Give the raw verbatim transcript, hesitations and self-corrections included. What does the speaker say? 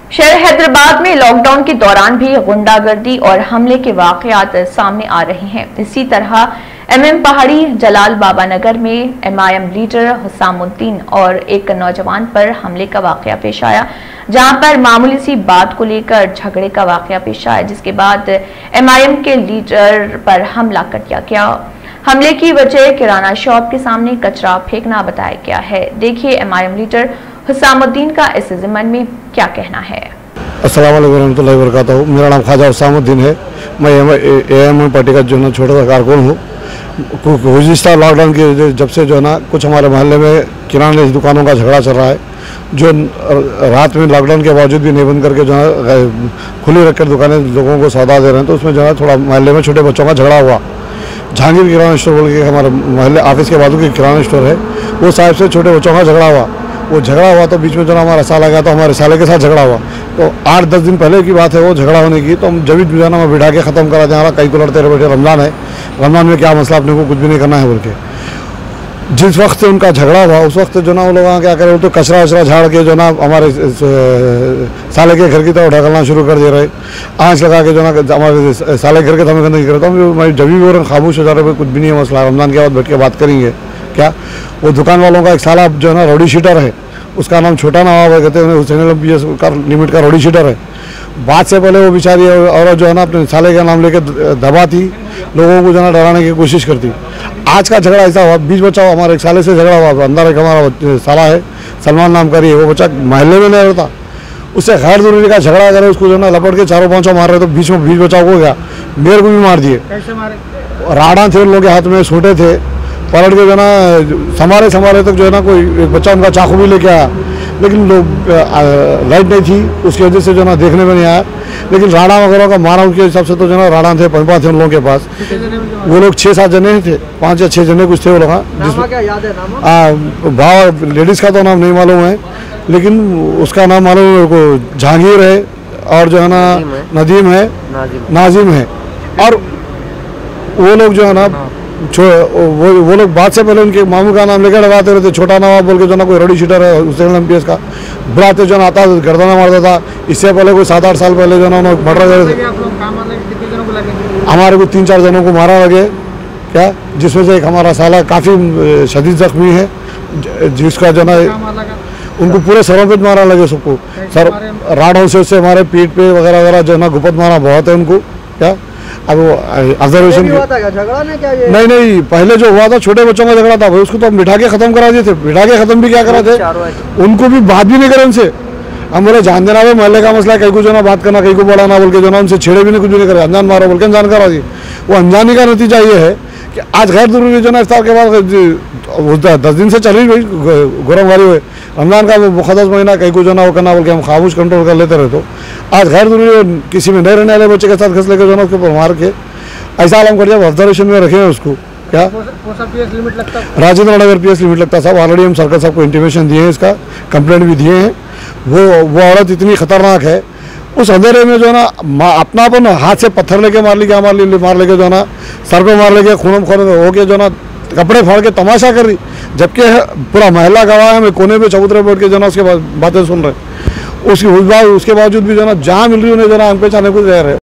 शहर हैदराबाद में लॉकडाउन के दौरान भी गुंडागर्दी और हमले के वाकयात सामने आ रहे हैं। इसी तरह एमएम पहाड़ी जलाल बाबा नगर में एमआईएम लीडर हुसामुद्दीन और एक नौजवान पर हमले का वाकया पेश आया, जहां पर मामूली सी बात को लेकर झगड़े का वाकया पेश आया, जिसके बाद एमआईएम के लीडर पर हमला कर दिया गया। हमले की वजह किराना शॉप के सामने कचरा फेंकना बताया गया है। देखिए एमआईएम लीडर हुसामुद्दीन का इस ज़िम्मन में क्या कहना है। अस्सलाम वालेकुम रहमतुल्लाहि व बरकातहू। मेरा नाम ख्वाजा हुसामुद्दीन है। मैं एएमएम पार्टी का जो है छोटा सा कारकुन हूँ। गुज़िश्ता लॉकडाउन के जब से जो है ना कुछ हमारे मोहल्ले में किराने की दुकानों का झगड़ा चल रहा है, जो रात में लॉकडाउन के बावजूद भी नहीं बंद करके जो है खुली रखकर दुकानें लोगों को सौदा दे रहे हैं, तो उसमें जो है थोड़ा मोहल्ले में छोटे बच्चों का झगड़ा हुआ। जहांगीर किराना स्टोर बोल के हमारे मोहल्ले ऑफिस के बाजू की किराना स्टोर है, वो साहब से छोटे बच्चों का झगड़ा हुआ। वो झगड़ा हुआ तो बीच में जो ना हमारा साला गया, तो हमारे साले के साथ झगड़ा हुआ। तो आठ दस दिन पहले की बात है वो झगड़ा होने की। तो हम जब भी जो ना मैं बिठा के ख़त्म करा दें, कई को लड़ते रहे बैठे, रमज़ान है, रमज़ान में क्या मसला, अपने को कुछ भी नहीं करना है बोल के। जिस वक्त से उनका झगड़ा हुआ उस वक्त जो ना वो लोग क्या करे, वो तो कचरा वचरा झाड़ के जो ना हमारे साले के घर की तरफ ढकलना शुरू कर दे रहे, आँच लगा के जो ना हमारे साले घर के तो हमें गंदगी करे। तो हम जब भी वो खामोश हो जा रहे, कुछ भी नहीं है मसला, रमज़ान के बाद बैठ के बात करेंगे। क्या वो दुकान वालों का एक साला जो है ना रौडी शीटर है, उसका नाम छोटा नवाब है, कहते हैं हुसैन का लिमिट का रौडी शीटर है। बात से पहले वो बेचारी और जो है ना अपने साले का नाम लेके दबाती, लोगों को जो है डराने की कोशिश करती। आज का झगड़ा ऐसा हुआ, बीच बच्चा हुआ, हमारे एक साले से झगड़ा हुआ। अंदर एक हमारा साला है, सलमान नाम का, वो बच्चा महल्ले में नहीं रहता, उससे गैर जरूरी का झगड़ा करे, उसको जो है ना लपट के चारों पांचों मार रहे, तो बीच में बीच बचाव हो गया, मेरे को भी मार दिए। राड़ा थे उन लोगों के हाथ में, छोटे थे, पलट के जो ना संभाले संभाले तक जो है ना कोई एक बच्चा उनका चाकू भी लेके आया, लेकिन लोग लाइट नहीं थी, उसकी वजह से जो ना देखने में नहीं आया। लेकिन राड़ा वगैरह का मारा उनके हिसाब से तो जो ना राड़ा थे, पंपा थे उन लोगों के पास। वो लोग छः सात जने थे, पाँच या छः जने कुछ थे वो लोग। जिसमें भाव लेडीज़ का तो नाम नहीं मालूम है, लेकिन उसका नाम मालूम है मेरे को, जहांगीर है और जो है ना नदीम है, नाजिम है। और वो लोग जो है ना वो वो लोग बात से पहले उनके मामू का नाम लेकर लगाते रहते, छोटा नवाब बोल के जो ना कोई रौडी शीटर है, हुसैन एमपीएस का बुलाते जो ना आता गर्दना मारता था। इससे पहले कोई सात आठ साल पहले जो ना उन्होंने मर्डर करे थे, हमारे को तीन चार जनों को मारा लगे। क्या जिसमें से एक हमारा साला काफ़ी शदीद जख्मी है, जिसका जो ना उनको पूरे सरों पे मारा लगे सबको, सर राडों से उससे हमारे पीठ पे वगैरह वगैरह जो ना गुपत मारा बहुत है उनको। क्या अब वो ऑब्जर्वेशन झगड़ा नहीं क्या ये? नहीं नहीं, पहले जो हुआ था छोटे बच्चों का झगड़ा था भाई, उसको तो हम बिठा के खत्म करा दिए थे। बिठा के खत्म भी क्या करा थे, उनको भी बात भी नहीं करे उनसे। हम बोले जान देना भाई, मोहल्ले का मसला है, कहीं को जो ना बात करना, कहीं को बढ़ाना बोल के जो ना उनसे छेड़े भी नहीं, कुछ भी नहीं करे, अनजान मारो बोल के अनजान करा दिए। वो अनजानी का नतीजा ये है कि आज गैर जरूरी जो ना इफ्तार के बाद दस दिन से चली गई गोरमवारी हुए, रमजान का वो मुक़द्दस महीना, कहीं को जो ना वो करना बोल के हम खामोश कंट्रोल कर लेते रहे। तो आज गैर जरूरी किसी में नहीं रहने वाले बच्चे के साथ घस लेकर जो ना उसके ऊपर मार के ऐसा आलम कर दिया, ऑब्जर्वेशन में रखे हैं उसको। क्या Rajendra Nagar P S limit लगता साहब, ऑलरेडी हम सर्कल साहब को इंटीमेशन दिए हैं, इसका कंप्लेंट भी दिए हैं। वो वो औरत इतनी खतरनाक है, उस अंधेरे में जो ना अपना अपन हाथ से पत्थर लेके मार ली, क्या मार ली मार लेके जो ना सर पे मार लेके खून खून हो के जो ना कपड़े फाड़ के तमाशा कर रही, जबकि पूरा महल्ला गवाह है। मैं कोने पे चबूतरे बैठ के जो ना उसके बातें सुन रहे, उसकी उसके बावजूद भी जो ना जहाँ मिल रही उन्हें जो ना हम पे चाहने को रह रहे।